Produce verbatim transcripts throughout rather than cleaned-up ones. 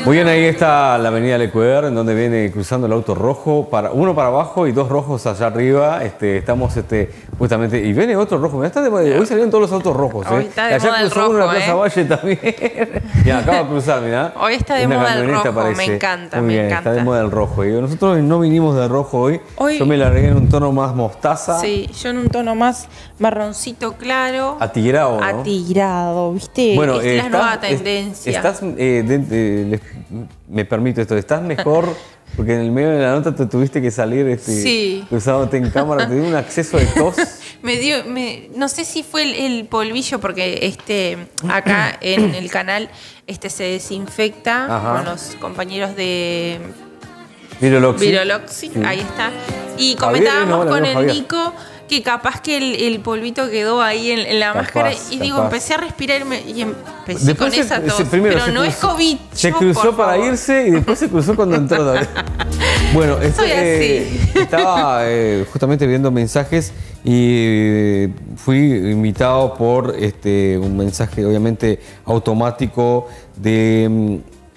Muy bien, ahí está la avenida Lecuer, en donde viene cruzando el auto rojo, para, uno para abajo y dos rojos allá arriba. Este, estamos este, justamente, y viene otro rojo. Mirá, está de, hoy salieron todos los autos rojos. Hoy ¿eh? está de allá moda el cruzó rojo, uno en la Plaza ¿eh? Valle también. Y acaba de cruzar, mirá. Hoy está de Una moda el camioneta rojo, parece. me encanta, Muy me bien, encanta. está de moda el rojo. Y nosotros no vinimos de rojo hoy. Hoy- Yo me largué en un tono más mostaza. Sí, yo en un tono más marroncito claro. Atigrado, ¿no? Atigrado, ¿viste? Bueno, es eh, la estás- nueva es- tendencia. Estás, eh, de- de- les- me permito esto, estás mejor porque en el medio de la nota te tuviste que salir este, Sí. cruzándote en cámara, te dio un acceso de tos. Me dio, me, no sé si fue el, el polvillo, porque este acá en el canal este se desinfecta Ajá. con los compañeros de Viroloxi. Viroloxi, Sí. ahí está. Y Javier, comentábamos no, con no, el Javier. Nico que capaz que el, el polvito quedó ahí en, en la Capaz, máscara y digo, capaz. empecé a respirar y, me- y empecé Después con se- esa tos. se- primero pero se no es cruzó- COVID. Se yo, cruzó por para favor. irse y después se cruzó cuando entró también. Bueno, este, Soy así. eh, estaba eh, justamente viendo mensajes y eh, fui invitado por este, un mensaje obviamente automático de mm,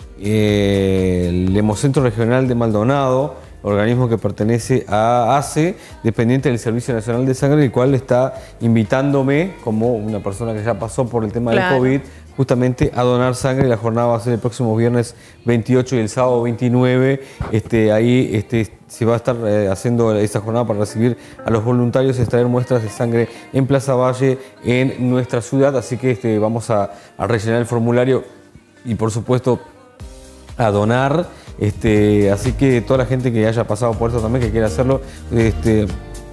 eh, el Hemocentro Regional de Maldonado, organismo que pertenece a ACE, dependiente del Servicio Nacional de Sangre, el cual está invitándome, como una persona que ya pasó por el tema Claro. del COVID, justamente a donar sangre. La jornada va a ser el próximo viernes veintiocho y el sábado veintinueve. Este, ahí este, se va a estar eh, haciendo esta jornada para recibir a los voluntarios y extraer muestras de sangre en Plaza Valle, en nuestra ciudad. Así que este, vamos a, a rellenar el formulario y, por supuesto, a donar. Este, así que toda la gente que haya pasado por eso también, que quiera hacerlo, este,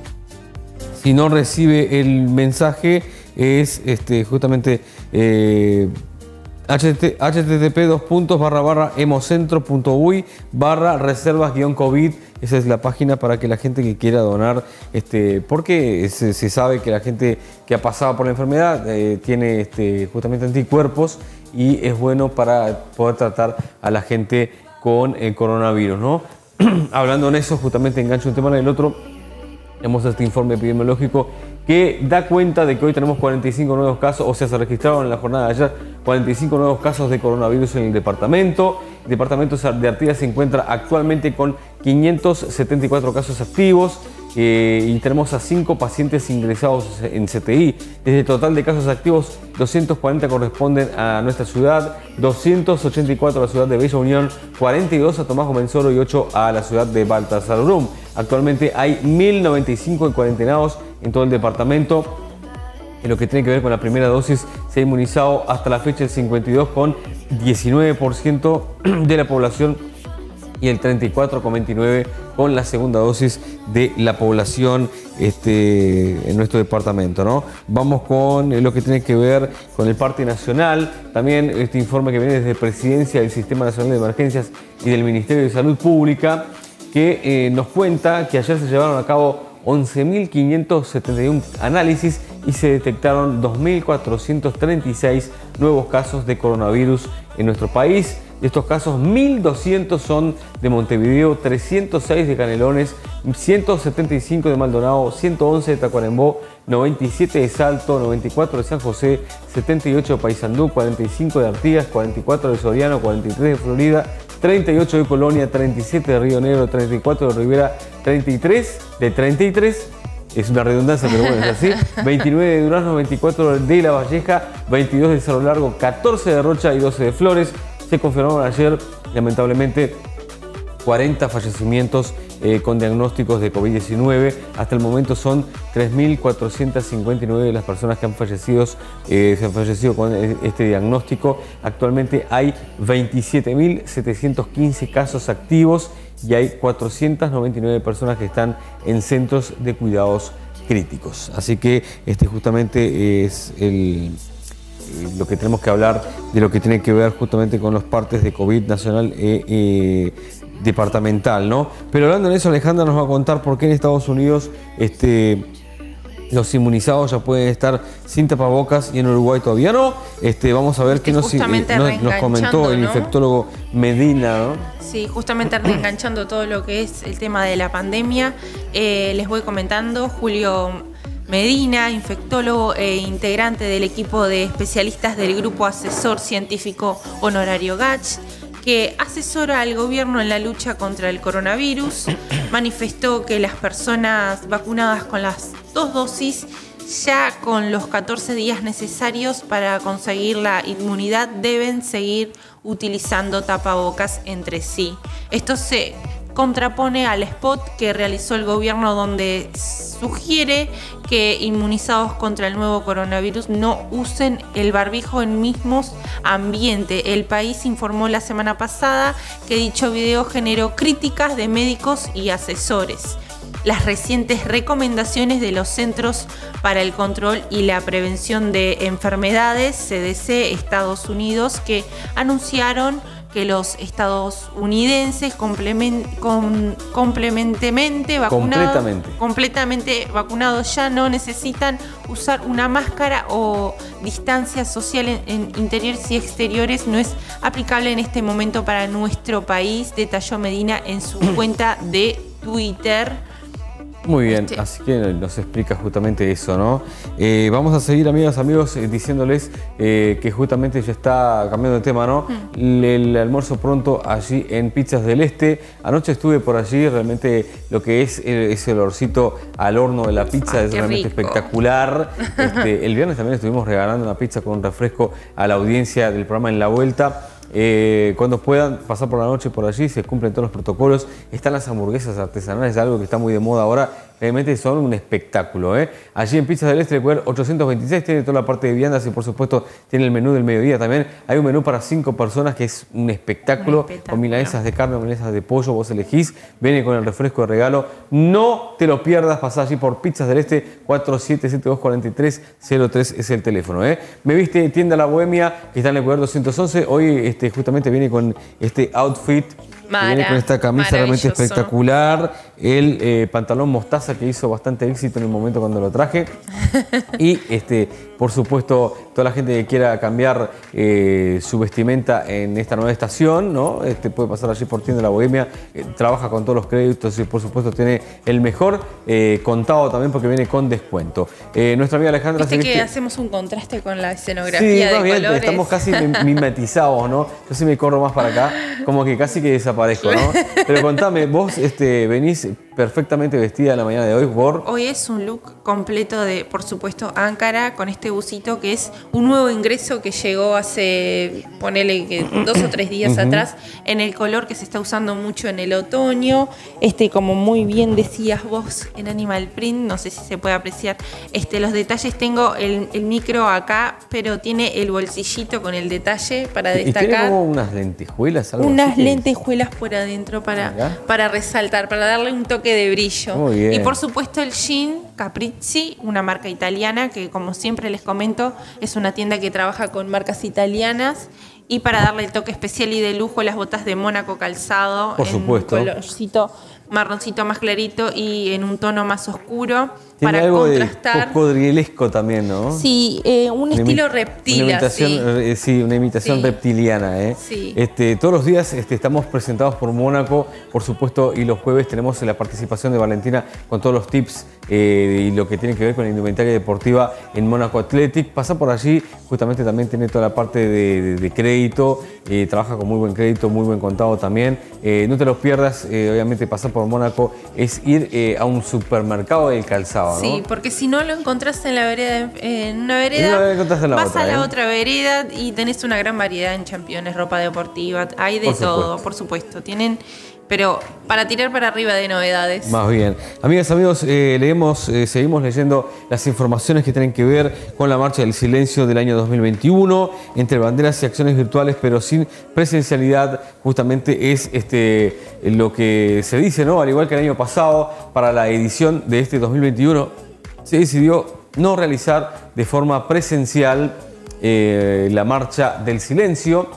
si no recibe el mensaje, es este, justamente eh, http dos puntos barra barra hemocentro punto uy barra reservas guión COVID. Esa es la página para que la gente que quiera donar, este, porque se, se sabe que la gente que ha pasado por la enfermedad eh, tiene este, justamente anticuerpos y es bueno para poder tratar a la gente con el coronavirus, ¿no? Hablando en eso, justamente engancho un tema en el otro. Tenemos este informe epidemiológico que da cuenta de que hoy tenemos cuarenta y cinco nuevos casos, o sea, se registraron en la jornada de ayer cuarenta y cinco nuevos casos de coronavirus en el departamento. El departamento de Artigas se encuentra actualmente con quinientos setenta y cuatro casos activos eh, y tenemos a cinco pacientes ingresados en C T I. Desde el total de casos activos, doscientos cuarenta corresponden a nuestra ciudad, doscientos ochenta y cuatro a la ciudad de Bella Unión, cuarenta y dos a Tomás Comensoro y ocho a la ciudad de Baltasar Brum. Actualmente hay mil noventa y cinco en cuarentenados en todo el departamento. En lo que tiene que ver con la primera dosis, se ha inmunizado hasta la fecha el cincuenta y dos coma diecinueve por ciento de la población y el treinta y cuatro coma veintinueve por ciento con la segunda dosis de la población este, en nuestro departamento, ¿no? Vamos con lo que tiene que ver con el parte nacional. También este informe que viene desde Presidencia del Sistema Nacional de Emergencias y del Ministerio de Salud Pública, que eh, nos cuenta que ayer se llevaron a cabo once mil quinientos setenta y uno análisis y se detectaron dos mil cuatrocientos treinta y seis nuevos casos de coronavirus en nuestro país. De estos casos, mil doscientos son de Montevideo, trescientos seis de Canelones, ciento setenta y cinco de Maldonado, ciento once de Tacuarembó, noventa y siete de Salto, noventa y cuatro de San José, setenta y ocho de Paysandú, cuarenta y cinco de Artigas, cuarenta y cuatro de Soriano, cuarenta y tres de Florida, treinta y ocho de Colonia, treinta y siete de Río Negro, treinta y cuatro de Rivera, treinta y tres de treinta y tres, es una redundancia pero bueno, es así, veintinueve de Durazno, veinticuatro de La Valleja, veintidós de Cerro Largo, catorce de Rocha y doce de Flores. Se confirmaron ayer, lamentablemente, cuarenta fallecimientos eh, con diagnósticos de COVID diecinueve. Hasta el momento son tres mil cuatrocientos cincuenta y nueve de las personas que han fallecido, eh, se han fallecido con este diagnóstico. Actualmente hay veintisiete mil setecientos quince casos activos y hay cuatrocientas noventa y nueve personas que están en centros de cuidados críticos. Así que este justamente es el... lo que tenemos que hablar de lo que tiene que ver justamente con los partes de COVID nacional e eh, departamental, ¿no? Pero hablando de eso, Alejandra nos va a contar por qué en Estados Unidos este, los inmunizados ya pueden estar sin tapabocas y en Uruguay todavía no. Este, vamos a ver qué nos, eh, nos, nos comentó el ¿no? infectólogo Medina, ¿no? Sí, justamente reenganchando todo lo que es el tema de la pandemia, eh, les voy comentando. Julio Medina, infectólogo e integrante del equipo de especialistas del Grupo Asesor Científico Honorario G A C H, que asesora al gobierno en la lucha contra el coronavirus. Manifestó que las personas vacunadas con las dos dosis, ya con los catorce días necesarios para conseguir la inmunidad, deben seguir utilizando tapabocas entre sí. Esto se contrapone al spot que realizó el gobierno, donde sugiere que inmunizados contra el nuevo coronavirus no usen el barbijo en mismos ambientes. El País informó la semana pasada que dicho video generó críticas de médicos y asesores. Las recientes recomendaciones de los Centros para el Control y la Prevención de Enfermedades, C D C, Estados Unidos, que anunciaron que los estadounidenses complement, com, complementemente, vacunados, completamente. completamente vacunados ya no necesitan usar una máscara o distancia social en, en interiores y exteriores. No es aplicable en este momento para nuestro país, detalló Medina en su cuenta de Twitter. Muy bien, este. Así que nos explica justamente eso, ¿no? Eh, vamos a seguir, amigas, amigos, eh, diciéndoles eh, que justamente ya está cambiando de tema, ¿no? Mm. El, el almuerzo pronto allí en Pizzas del Este. Anoche estuve por allí, realmente lo que es el, ese olorcito al horno de la pizza. Ay, es realmente rico. Espectacular. Este, el viernes también estuvimos regalando una pizza con un refresco a la audiencia del programa En la Vuelta. Eh, cuando puedan pasar por la noche por allí, se cumplen todos los protocolos. Están las hamburguesas artesanales, algo que está muy de moda ahora. Realmente son un espectáculo, ¿eh? Allí en Pizzas del Este, recuerden, ochocientos veintiséis, tiene toda la parte de viandas y por supuesto tiene el menú del mediodía también. Hay un menú para cinco personas que es un espectáculo, un espectáculo. Con milanesas de carne, milanesas de pollo, vos elegís, viene con el refresco de regalo. No te lo pierdas, pasá allí por Pizzas del Este, cuatro siete siete dos cuatro tres cero tres es el teléfono, ¿eh? Me viste Tienda La Bohemia, que está en el Ecuador doscientos once, hoy este, justamente viene con este outfit. Mara, viene con esta camisa realmente espectacular, el eh, pantalón mostaza que hizo bastante éxito en el momento cuando lo traje y este, por supuesto toda la gente que quiera cambiar eh, su vestimenta en esta nueva estación, ¿no? Este, puede pasar allí por Tienda La Bohemia, eh, trabaja con todos los créditos y por supuesto tiene el mejor eh, contado también porque viene con descuento. Eh, nuestra amiga Alejandra... Viste que hacemos un contraste con la escenografía, sí, de bien, colores. Estamos casi mimetizados, ¿no? Yo sí me corro más para acá, como que casi que desaparezco, ¿no? Pero contame, vos este, venís perfectamente vestida en la mañana de hoy por... Hoy es un look completo de, por supuesto, Ankara, con este busito que es un nuevo ingreso que llegó hace, ponele que dos o tres días uh-huh. atrás, en el color que se está usando mucho en el otoño. Este, como muy bien decías vos, en Animal Print, no sé si se puede apreciar este, los detalles. Tengo el, el micro acá, pero tiene el bolsillito con el detalle para destacar. ¿Y tiene como unas lentejuelas? Algo unas así lentejuelas por adentro para, para resaltar, para darle un toque de brillo. Muy bien. Y por supuesto el jean Capricci, una marca italiana que, como siempre les comento, es una tienda que trabaja con marcas italianas. Y para darle el toque especial y de lujo, las botas de Mónaco calzado, por en supuesto, un colorcito marroncito más clarito y en un tono más oscuro. Tiene para algo contrastar. De cocodrilesco también, ¿no? Sí, eh, un una estilo reptil. Una imitación, sí. Eh, sí, una imitación sí. reptiliana, ¿eh? Sí. Este, todos los días este, estamos presentados por Mónaco, por supuesto, y los jueves tenemos la participación de Valentina con todos los tips eh, y lo que tiene que ver con la indumentaria deportiva en Mónaco Athletic. Pasa por allí, justamente también tiene toda la parte de, de, de crédito, eh, trabaja con muy buen crédito, muy buen contado también. Eh, no te los pierdas, eh, obviamente pasar por Mónaco es ir eh, a un supermercado del calzado. ¿no? Sí, porque si no lo encontrás en la vereda, en una vereda, en una vas otra, a la ¿eh? otra vereda y tenés una gran variedad en championes, ropa deportiva, hay de por todo, supuesto. por supuesto. Tienen, pero para tirar para arriba de novedades. Más bien. Amigas, amigos, eh, leemos, eh, seguimos leyendo las informaciones que tienen que ver con la Marcha del Silencio del año dos mil veintiuno, entre banderas y acciones virtuales, pero sin presencialidad. Justamente es este, lo que se dice, ¿no? Al igual que el año pasado, para la edición de este dos mil veintiuno, se decidió no realizar de forma presencial eh, la Marcha del Silencio,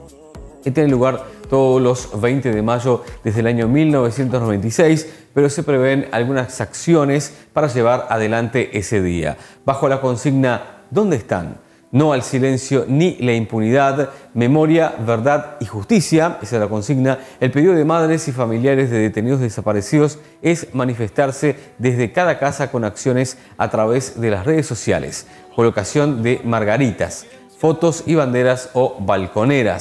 que tiene lugar todos los veinte de mayo desde el año mil novecientos noventa y seis, pero se prevén algunas acciones para llevar adelante ese día. Bajo la consigna ¿dónde están? No al silencio ni la impunidad, memoria, verdad y justicia, esa es la consigna. El pedido de madres y familiares de detenidos desaparecidos es manifestarse desde cada casa con acciones a través de las redes sociales, colocación de margaritas, fotos y banderas o balconeras.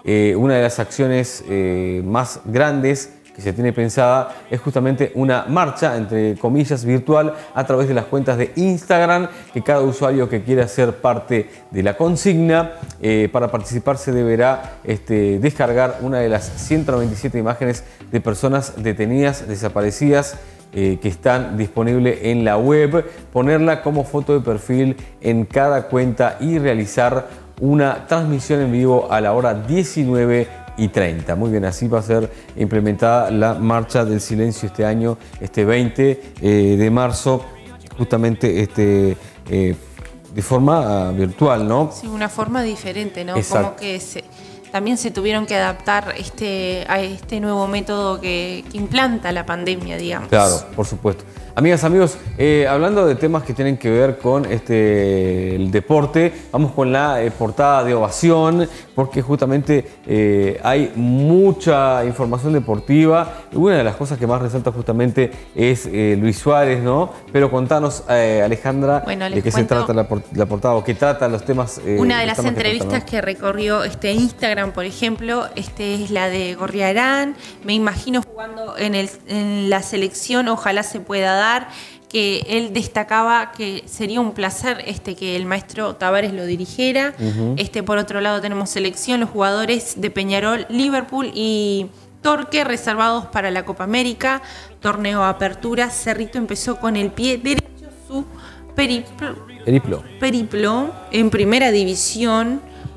eh, una de las acciones eh, más grandes que se tiene pensada es justamente una marcha, entre comillas, virtual a través de las cuentas de Instagram, que cada usuario que quiera ser parte de la consigna, eh, para participar se deberá este, descargar una de las ciento noventa y siete imágenes de personas detenidas, desaparecidas, eh, que están disponibles en la web, ponerla como foto de perfil en cada cuenta y realizar una transmisión en vivo a la hora diecinueve y treinta. Muy bien, así va a ser implementada la Marcha del Silencio este año, este veinte eh, de marzo, justamente este, eh, de forma uh, virtual, ¿no? Sí, una forma diferente, ¿no? Exacto. Como que se, también se tuvieron que adaptar este, a este nuevo método que, que implanta la pandemia, digamos. Claro, por supuesto. Amigas, amigos, eh, hablando de temas que tienen que ver con este, el deporte, vamos con la eh, portada de Ovación, porque justamente eh, hay mucha información deportiva. Una de las cosas que más resalta justamente es eh, Luis Suárez, ¿no? Pero contanos, eh, Alejandra, bueno, de qué se trata la, la portada o qué trata los temas. Eh, una de las temas entrevistas que, trata, ¿no? que recorrió este Instagram, por ejemplo, este es la de Gorriarán. Me imagino jugando en, el, en la selección, ojalá se pueda dar. Que él destacaba que sería un placer este, que el maestro Tavares lo dirigiera. Uh-huh. este, por otro lado tenemos selección, los jugadores de Peñarol, Liverpool y Torque reservados para la Copa América. Torneo Apertura, Cerrito empezó con el pie derecho su periplo, periplo. periplo en primera división.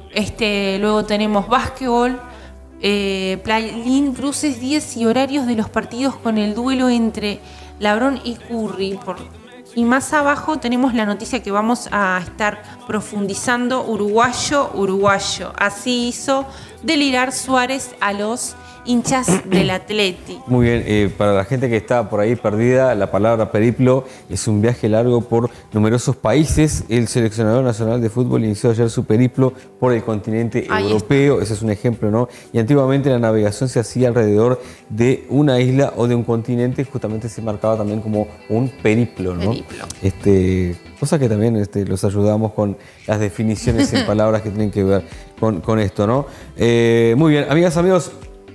Este, luego tenemos básquetbol, eh, Playlin, cruces, días y horarios de los partidos con el duelo entre Labrón y Curry. Por, y más abajo tenemos la noticia que vamos a estar profundizando. Uruguayo, uruguayo. Así hizo delirar Suárez a los hinchas del Atleti. Muy bien, eh, para la gente que está por ahí perdida, la palabra periplo es un viaje largo por numerosos países. El seleccionador nacional de fútbol inició ayer su periplo por el continente Ahí europeo. Está. Ese es un ejemplo, ¿no? Y antiguamente la navegación se hacía alrededor de una isla o de un continente, justamente se marcaba también como un periplo, ¿no? Periplo. Este, cosa que también este, los ayudamos con las definiciones en palabras que tienen que ver con, con esto, ¿no? Eh, muy bien, amigas, amigos.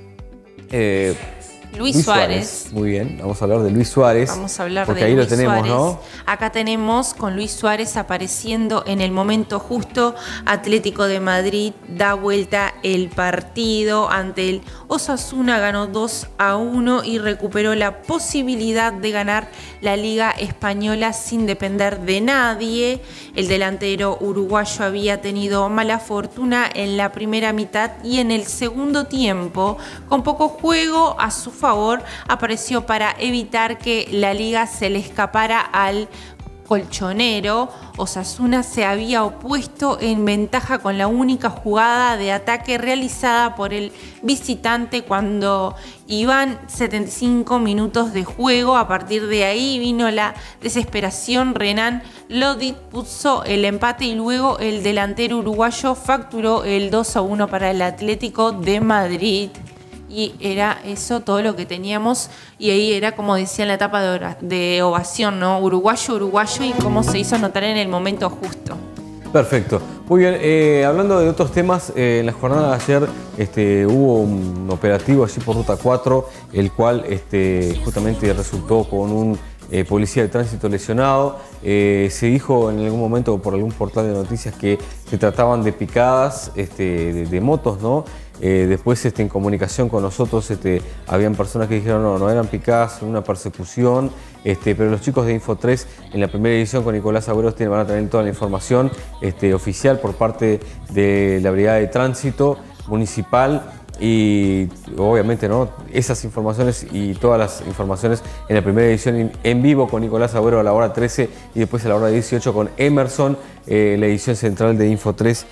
Eh, Luis, Luis Suárez. Suárez. Muy bien, vamos a hablar de Luis Suárez. Vamos a hablar porque de ahí Luis lo tenemos, Suárez. ¿no? Acá tenemos con Luis Suárez apareciendo en el momento justo. Atlético de Madrid da vuelta el partido ante el Osasuna, ganó dos a uno y recuperó la posibilidad de ganar la Liga Española sin depender de nadie. El delantero uruguayo había tenido mala fortuna en la primera mitad y en el segundo tiempo, con poco juego a su favor, apareció para evitar que la liga se le escapara al colchonero. Osasuna se había opuesto en ventaja con la única jugada de ataque realizada por el visitante cuando iban setenta y cinco minutos de juego. A partir de ahí vino la desesperación. Renan Lodi puso el empate y luego el delantero uruguayo facturó el dos a uno para el Atlético de Madrid. Y era eso todo lo que teníamos. Y ahí era, como decía en la etapa de, de ovación, ¿no? Uruguayo, uruguayo, y cómo se hizo notar en el momento justo. Perfecto. Muy bien, eh, hablando de otros temas, eh, en la jornada de ayer este, hubo un operativo allí por Ruta cuatro, el cual este, justamente resultó con un eh, policía de tránsito lesionado. Eh, se dijo en algún momento por algún portal de noticias que se trataban de picadas este, de, de motos, ¿no? Eh, después este, en comunicación con nosotros este, habían personas que dijeron no, no eran picadas, una persecución, este, pero los chicos de Info tres en la primera edición con Nicolás Agüeros van a tener toda la información este, oficial por parte de la Brigada de Tránsito Municipal y obviamente ¿no? esas informaciones y todas las informaciones en la primera edición en vivo con Nicolás Agüero a la hora trece y después a la hora dieciocho con Emerson, eh, la edición central de Info tres.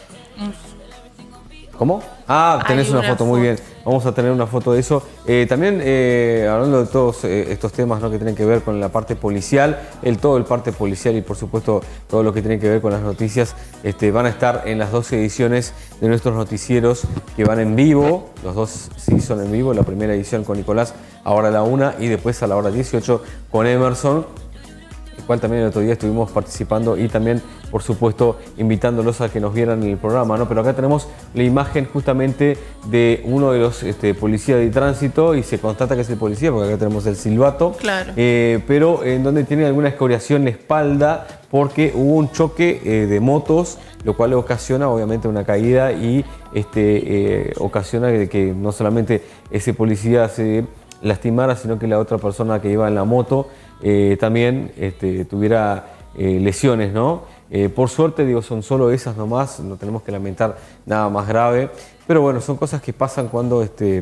¿Cómo? Ah, tenés Hay una, una foto, foto, muy bien. Vamos a tener una foto de eso. Eh, también eh, hablando de todos eh, estos temas ¿no? que tienen que ver con la parte policial, el todo el parte policial y por supuesto todo lo que tiene que ver con las noticias, este, van a estar en las dos ediciones de nuestros noticieros que van en vivo. Los dos sí son en vivo, la primera edición con Nicolás, ahora a la una y después a la hora dieciocho con Emerson. cual también el otro día estuvimos participando y también, por supuesto, invitándolos a que nos vieran en el programa, ¿no? Pero acá tenemos la imagen justamente de uno de los este, policías de tránsito y se constata que es el policía, porque acá tenemos el silbato, claro. eh, pero en donde tiene alguna escoriación en la espalda porque hubo un choque eh, de motos, lo cual ocasiona obviamente una caída y este, eh, ocasiona que, que no solamente ese policía se lastimara, sino que la otra persona que iba en la moto eh, también este, tuviera eh, lesiones, ¿no? Eh, por suerte, digo, son solo esas nomás, no tenemos que lamentar nada más grave, pero bueno, son cosas que pasan cuando este,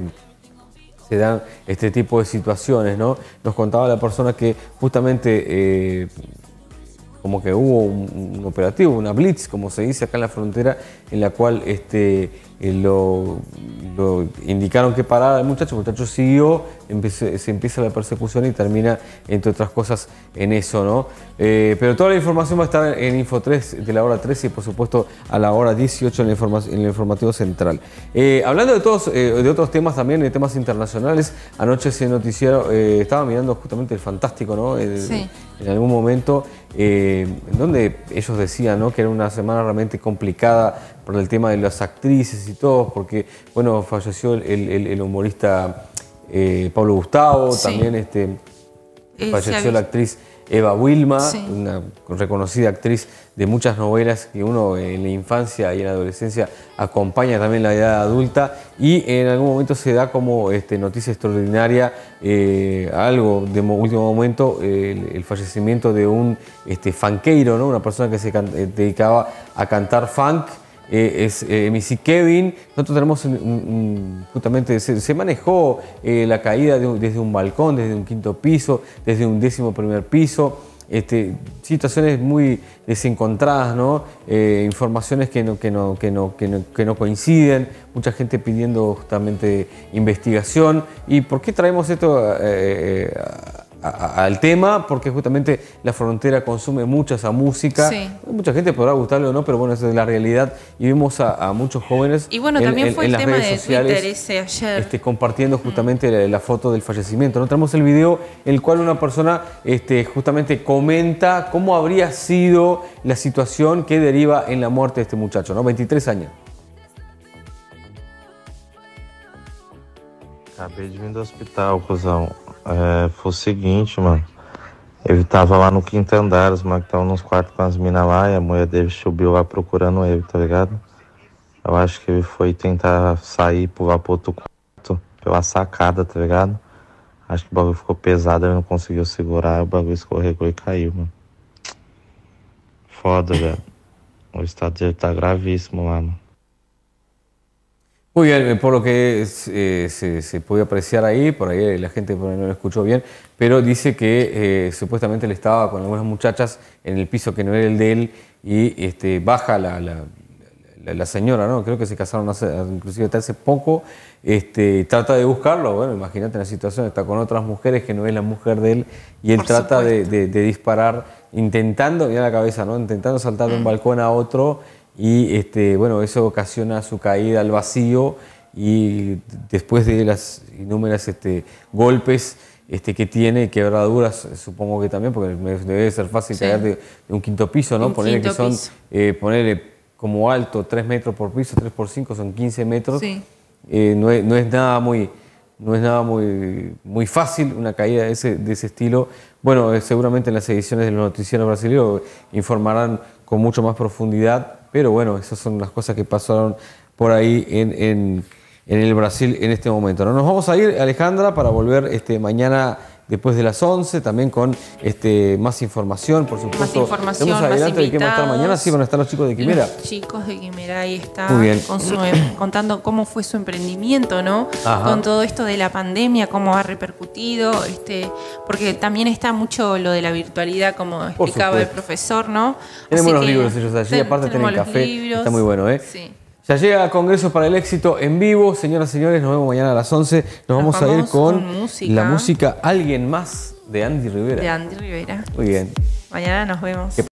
se dan este tipo de situaciones, ¿no? Nos contaba la persona que justamente eh, como que hubo un, un operativo, una blitz, como se dice acá en la frontera, en la cual este, eh, lo, lo indicaron que parara el muchacho, el muchacho siguió, empecé, se empieza la persecución y termina, entre otras cosas, en eso, ¿no? Eh, pero toda la información va a estar en Info tres de la hora trece y, por supuesto, a la hora dieciocho en el, informa en el informativo central. Eh, hablando de, todos, eh, de otros temas también, de temas internacionales, anoche ese noticiero, eh, estaba mirando justamente el Fantástico, ¿no? El, sí. En algún momento, eh, en donde ellos decían, ¿no?, que era una semana realmente complicada por el tema de las actrices y todo, porque, bueno, falleció el, el, el humorista eh, Pablo Gustavo, sí. también este, eh, falleció la actriz Eva Wilma, sí. una reconocida actriz de muchas novelas que uno en la infancia y en la adolescencia acompaña también la edad adulta, y en algún momento se da como este, noticia extraordinaria, eh, algo de último momento, eh, el, el fallecimiento de un este, funkeiro, ¿no? Una persona que se eh, dedicaba a cantar funk. Eh, es eh, M C Kevin. Nosotros tenemos un, un, justamente se, se manejó eh, la caída de un, desde un balcón, desde un quinto piso, desde un décimo primer piso. Este, situaciones muy desencontradas, ¿no? Eh, informaciones que no, que, no, que, no, que, no, que no coinciden, mucha gente pidiendo justamente investigación. ¿Y por qué traemos esto eh, a, a, al tema? Porque justamente la frontera consume mucha esa música. Sí. Mucha gente podrá gustarle o no, pero bueno, esa es la realidad. Y vemos a, a muchos jóvenes y bueno, en, también en, fue en el las tema redes de sociales Twitter ese ayer. Este, compartiendo justamente mm. la, la foto del fallecimiento. ¿No? Tenemos el video en el cual una persona este, justamente comenta cómo habría sido la situación que deriva en la muerte de este muchacho, ¿no? veintitrés años. Acabei de vir do hospital, cuzão. É, foi o seguinte, mano. Ele tava lá no quinto andar, os moleques estavam nos quartos com as minas lá, e a mulher dele subiu lá procurando ele, tá ligado? Eu acho que ele foi tentar sair, pular pro outro quarto, pela sacada, tá ligado? Acho que o bagulho ficou pesado, ele não conseguiu segurar, o bagulho escorregou e caiu, mano. Foda, velho. O estado dele tá gravíssimo lá, mano. Muy bien, por lo que eh, se, se puede apreciar ahí, por ahí la gente por ahí no lo escuchó bien, pero dice que eh, supuestamente él estaba con algunas muchachas en el piso que no era el de él y este, baja la, la, la, la señora, ¿no? Creo que se casaron hace, inclusive hasta hace poco, este, trata de buscarlo, bueno, imagínate la situación, está con otras mujeres que no es la mujer de él y él por trata de, de, de disparar, intentando, mira la cabeza, ¿no? Intentando saltar de un balcón a otro. Y este, bueno, eso ocasiona su caída al vacío y después de las innumerables este, golpes este, que tiene, quebraduras, supongo que también, porque debe ser fácil sí. caer de, de un quinto piso, ¿no? Ponerle que son, eh, ponerle como alto tres metros por piso, tres por cinco son quince metros. Sí. Eh, no, es, no es nada muy, no es nada muy, muy fácil una caída de ese, de ese estilo. Bueno, eh, seguramente en las ediciones de los noticieros brasileños informarán con mucho más profundidad. Pero bueno, esas son las cosas que pasaron por ahí en, en, en el Brasil en este momento, ¿no? Nos vamos a ir, Alejandra, para volver este, mañana después de las once, también con este, más información, por supuesto. Más información, más adelante de qué va a estar mañana. Sí, van a estar los chicos de Quimera. Los chicos de Quimera, ahí está con su, contando cómo fue su emprendimiento, ¿no? Ajá. Con todo esto de la pandemia, cómo ha repercutido, este, porque también está mucho lo de la virtualidad, como explicaba el profesor, ¿no? Tenemos los libros ellos allí, ten, aparte tienen café, libros. Está muy bueno, ¿eh? Sí. Ya llega Congreso para el Éxito en vivo. Señoras y señores, nos vemos mañana a las once. Nos, nos vamos, vamos a ir con, con música. la música Alguien Más de Andy Rivera. De Andy Rivera. Muy bien. Mañana nos vemos.